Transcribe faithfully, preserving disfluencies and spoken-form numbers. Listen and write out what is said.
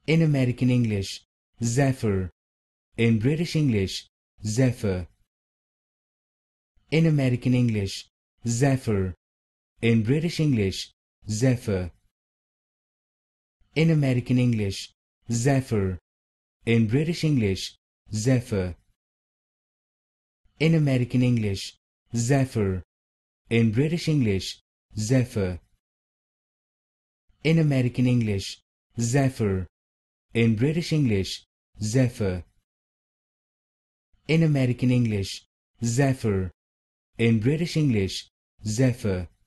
In American English, zephyr. In British English, zephyr. In American English, zephyr. In British English, zephyr. In American English, zephyr. In British English, zephyr. In American English, zephyr. In British English, zephyr. In American English, zephyr. In British English, zephyr. In American English, zephyr. In British English, zephyr.